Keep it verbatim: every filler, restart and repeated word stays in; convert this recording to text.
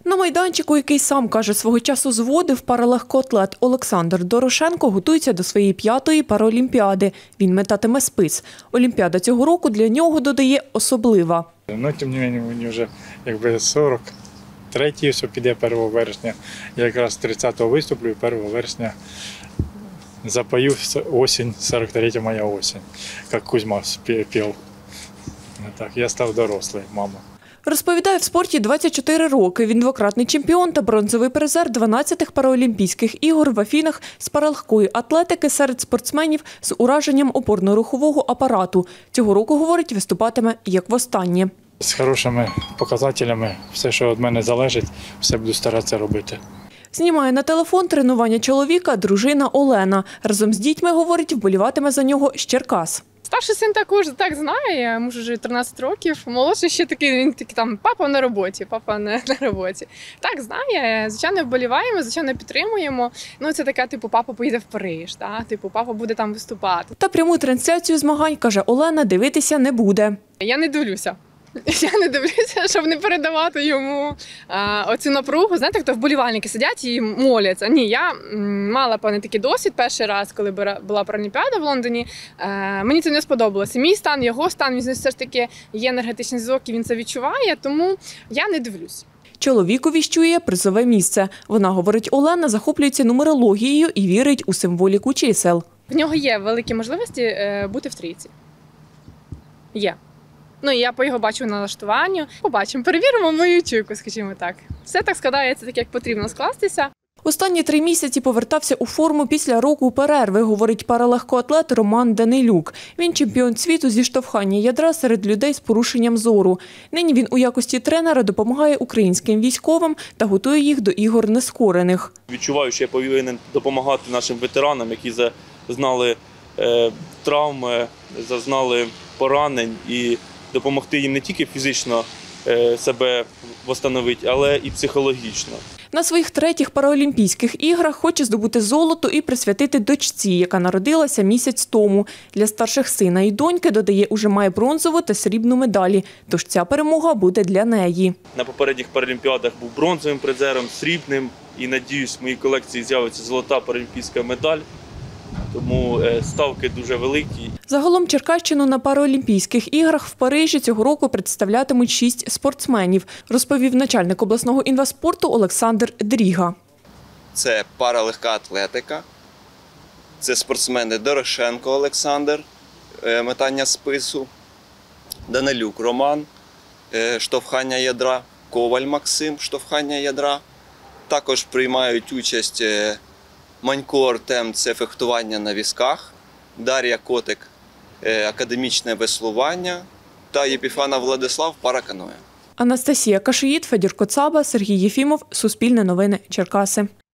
На майданчику, який сам, каже, свого часу зводив, паралегкоатлет Олександр Дорошенко готується до своєї п'ятої параолімпіади. Він метатиме спис. Олімпіада цього року для нього, додає, особлива. Ну, тим не менше, мені вже якби сорок третій, все піде першого вересня. Я якраз тридцятого виступлю і першого вересня запою осінь, сорок третя моя осінь, як Кузьма спів. Так, я став дорослий, мама. Розповідає, в спорті двадцять чотири роки. Він двократний чемпіон та бронзовий призер дванадцятих параолімпійських ігор в Афінах з паралегкої атлетики серед спортсменів з ураженням опорно-рухового апарату. Цього року, говорить, виступатиме як востаннє. З хорошими показателями, все, що від мене залежить, все буду старатися робити. Знімає на телефон тренування чоловіка дружина Олена. Разом з дітьми, говорить, вболіватиме за нього з Черкас. Старший син також так знає, йому вже тринадцять років. Молодший ще такий, він такий там, папа на роботі, папа не на роботі. Так, знає, звичайно, вболіваємо, звичайно, підтримуємо. Ну, це таке, типу, папа поїде в Париж, та? Типу, папа буде там виступати. Та пряму трансляцію змагань, каже Олена, дивитися не буде. Я не дивлюся. Я не дивлюся, щоб не передавати йому а, оцю напругу. Знаєте, хто вболівальники сидять і моляться. Ні, я м, мала, певний, такий досвід перший раз, коли була паралімпіада в Лондоні. А, мені це не сподобалося. Мій стан, його стан, він все ж таки є енергетичний зв'язок, і він це відчуває, тому я не дивлюсь. Чоловіку віщує призове місце. Вона, говорить Олена, захоплюється нумерологією і вірить у символіку чисел. В нього є великі можливості е, бути в трійці. Є. Ну, і я по його бачу налаштуванню. Побачимо, перевіримо мою чуйку, скажімо так. Все так складається, так як потрібно скластися. Останні три місяці повертався у форму після року перерви, говорить паралегкоатлет Роман Данилюк. Він чемпіон світу зі штовхання ядра серед людей з порушенням зору. Нині він у якості тренера допомагає українським військовим та готує їх до ігор нескорених. Відчуваю, що я повинен допомагати нашим ветеранам, які зазнали е, травм, зазнали поранень, і допомогти їм не тільки фізично себе відновити, але і психологічно. На своїх третіх параолімпійських іграх хоче здобути золото і присвятити дочці, яка народилася місяць тому. Для старших сина і доньки, додає, уже має бронзову та срібну медалі, тож ця перемога буде для неї. На попередніх паралімпіадах був бронзовим призером, срібним, і, надіюсь, в моїй колекції з'явиться золота паралімпійська медаль. Тому ставки дуже великі. Загалом Черкащину на параолімпійських іграх в Парижі цього року представлятимуть шість спортсменів, розповів начальник обласного інваспорту Олександр Дріга. Це паралегка атлетика, це спортсмени Дорошенко Олександр, метання спису, Данилюк Роман, штовхання ядра, Коваль Максим, штовхання ядра. Також приймають участь Манько Артем – це фехтування на візках, Дар'я Котик – академічне веслування та Єпіфанов Владислав – параканоє. Анастасія Кашиїд, Федір Коцаба, Сергій Єфімов, Суспільне новини, Черкаси.